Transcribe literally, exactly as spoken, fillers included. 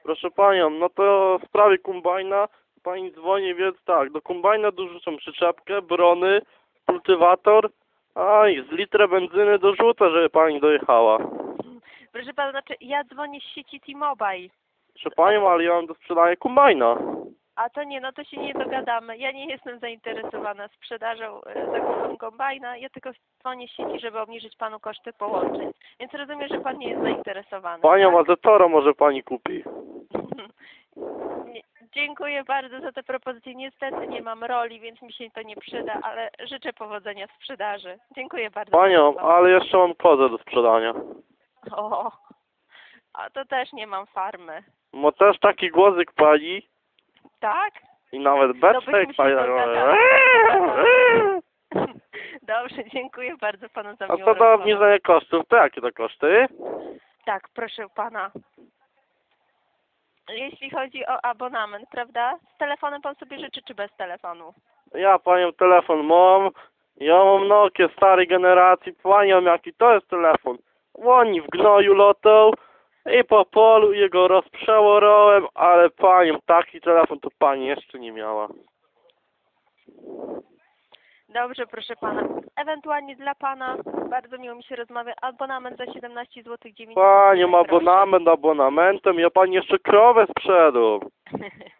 Proszę panią, no to w sprawie kombajna pani dzwoni, więc tak, do kombajna dorzucą przyczepkę, brony, kultywator, a i z litrę benzyny dorzucę, żeby pani dojechała. Proszę pana, znaczy ja dzwonię z sieci T-Mobile. Proszę panią, ale ja mam do sprzedania kombajna. A to nie, no to się nie dogadamy. Ja nie jestem zainteresowana sprzedażą, e, zakupem kombajna. Ja tylko dzwonię z sieci, żeby obniżyć panu koszty połączeń. Więc rozumiem, że pan nie jest zainteresowany. Panią, tak? a Zetoro może pani kupi. Nie, dziękuję bardzo za tę propozycję. Niestety nie mam roli, więc mi się to nie przyda, ale życzę powodzenia w sprzedaży. Dziękuję bardzo. Panią, ale jeszcze mam kozę do sprzedania. O, a to też nie mam farmy. Ma też taki głosyk pani Tak? i nawet byśmy beczek się pani. dogadali. Dobrze, dziękuję bardzo panu za A miłą co do rozmowę. obniżenia kosztów, to jakie to koszty? Tak, proszę pana. Jeśli chodzi o abonament, prawda? Z telefonem pan sobie życzy, czy bez telefonu? Ja panią telefon mam, ja mam Nokia starej generacji, panią jaki to jest telefon. Oni w gnoju lotą i po polu jego rozprzełorałem, ale panią taki telefon to pani jeszcze nie miała. Dobrze, proszę pana. Ewentualnie dla pana, bardzo miło mi się rozmawia, abonament za siedemnaście złotych dziewięćdziesiąt Panią abonament abonamentem, ja pani jeszcze krowę sprzedam.